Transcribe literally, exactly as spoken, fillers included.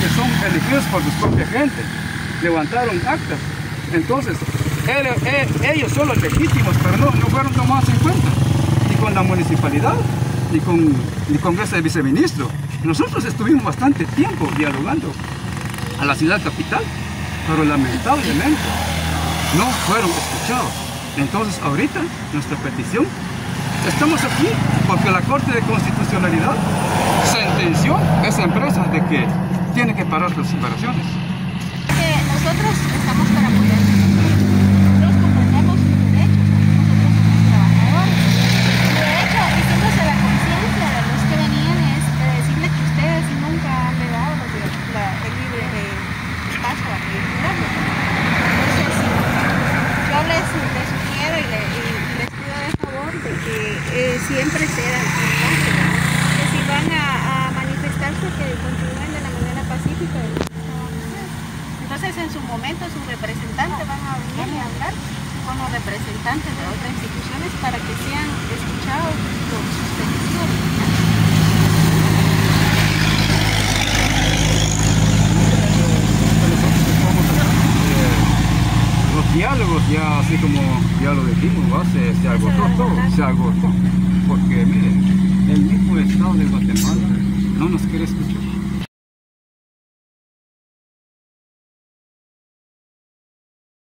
que son elegidos por su propia gente, levantaron actas. Entonces, él, él, ellos son los legítimos, pero no, no fueron tomados en cuenta, ni con la municipalidad, ni con, ni con ese viceministro. Nosotros estuvimos bastante tiempo dialogando a la ciudad capital, pero lamentablemente no fueron escuchados. Entonces, ahorita, nuestra petición, estamos aquí porque la Corte de Constitucionalidad sentenció a esa empresa de que tiene que parar sus operaciones. Que nosotros estamos para apoyar. Nosotros comprendemos sus derechos, nosotros somos trabajadores. De hecho, hicimos la conciencia de los que venían es de decirles que ustedes nunca han legado la, el libre eh, paso a retirarlo. Entonces, yo les, les sugiero y, le, y les pido de favor de que eh, siempre sean que si van a, a manifestarse, que continúen de la manera pacífica. Entonces, en su momento, sus representantes van a venir a hablar con los representantes de otras instituciones para que sean escuchados por sus peticiones. Los diálogos, ya así como ya lo dijimos, ¿va? se, se agotó todo, se agotó. Porque